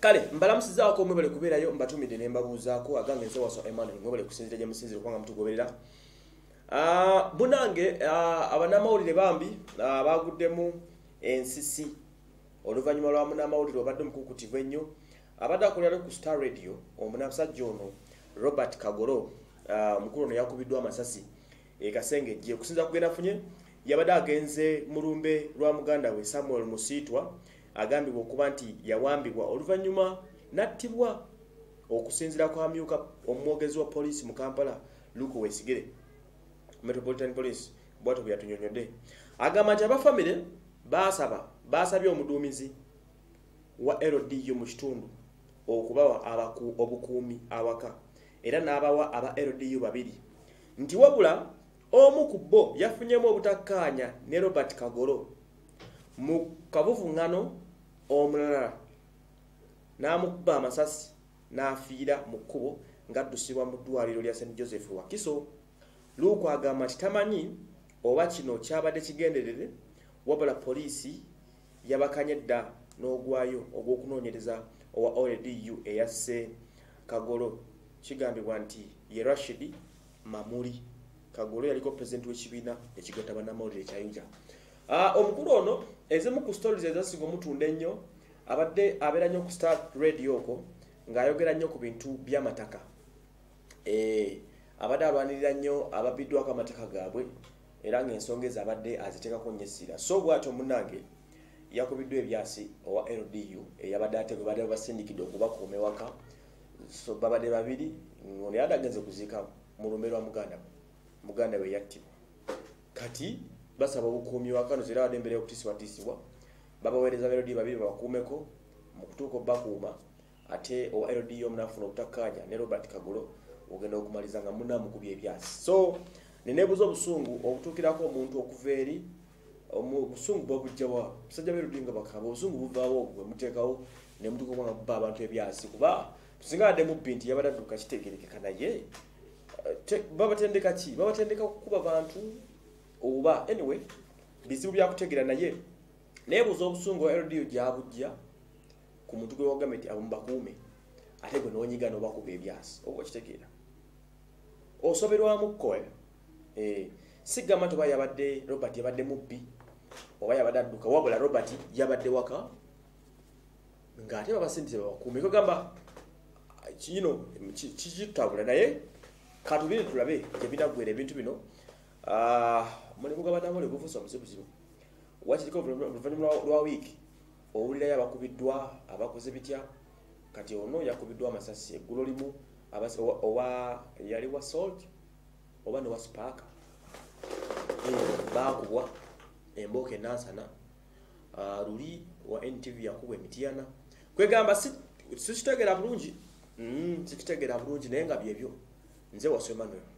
kale mbalamusizaako mwebale kubeerayo mbatumidde ne mbabuuzaako agange nze waso Emmanuel mwebale kusinzira gye musinzire kubanga mutugoberera. Bunange abanamawulire bambi baguddemu ensisi oluvannyuma lwa munamawulire obadde omukukutivu ennyo abadde akolera ku Star Radio omunabasajja ono Robert Kagoro mukulu ono yakubiddwa amasasi ekasengejje okusinza kugenda funye yabadde agenze mu lumbe lwa muganda we Samuel Musiitwa agambibwa okuba nti yawambibwa oluvannyuma nattibwa okusinzira kwa myuka omwogezi wa poliisi mu Kampala Luke Wesigere Metropolitan Police bwatu byatunyonyodde agamba nti abafamile basabye omuduumizi wa LDU mu kitundu okubawa obukuumi awaka era n'abawa aba LDU babiri nti wabula omu ku bo yafunyemu obutakkaanya ne Robert Kagoro mu kabuvuŋŋano omulala n'amukuba amasasi n'afiira mu kkubo ng'addusibwa mu ddwaliro lya St. Joseph Wakiso. Luke agamba nti tamanyi oba kino kyabadde kigenderere wabula poliisi yabakanye dda n'ogwayo ogw'okunoonyereza owa LDU eyasse Kagoro kigambibwa nti ye Rashid Mamuli. Kagoro yaliko pulezidenti w'ekibiina ekigatta bannamawulire ekyayinja. Omukulu ono ezimu ku stories ezasinga omutunda ennyo abadde abeera nnyo ku Star Radio okwo ng'ayogera nnyo ku bintu by'amataka. Abadde alwanirira nnyo ababbiddwako amataka gaabwe era ng'ensonga ezo abadde aziteekako nnyo essira. So bw'atyo munnange yakubiddwa ebyasi owa LDU eyabadde ate gwe badde basindikidde okubakuuma ewaka. So babadde babiri ono yadde agenze kuziika mu lumbe lwa muganda we yattibwa. Kati basaba obukuumi waka nozira wadde embere y'okutiisibwatiisibwa babaweereza LDU babiri babakuumeko mu kutuuka obbakuuma ate owa LDU omunafuna obutakkaanya ne Robert Kagoro ogenda okumaliza nga munamukubye ebyasi. So neneebuuza obusungu obutuukirako omuntu okuva eri obusungu bwabujjawa musajja LDU nga bakaba obusungu buvaawo bwe muteekawo ne mutuuka nga kubba abantu ebyasi kuba tusinga wadde mubbi nti yabadde adduka kitegerekeka naye babatendeka ki babatendeka kukuba bantu oba anyway bizibu byakutegeera naye neebuuza obusungu wa LDU gyabujja ku muntu gwe wagamba nti abamubakuume ate gwe noonyiga n'obakuba ebyasi oba okitegeera osoberwamukko sigamba nti oba yabadde Robert yabadde mubbi oba yabadde adduka wabula Robert yabadde waka ng'ate babasindise babakuume kagamba kino kikitabula naye katubire tulabe gye binaggwera ebintu bino. Mulimu gw'abannamawulire gufuuse omuzibuzibu wakiriko oluvannyuma lwa wiiki owulirayo abakubiddwa abakoze bitya kati ono yakubiddwa amasasi eggulo limu owa yali wa Salt oba ne wa Spark baakubwa embooka enansana luli wa NTV yakubwa emitiyana kwegamba sikitegeera bulungi sikitegeera bulungi naye nga byebyo nze waso Emmanuel.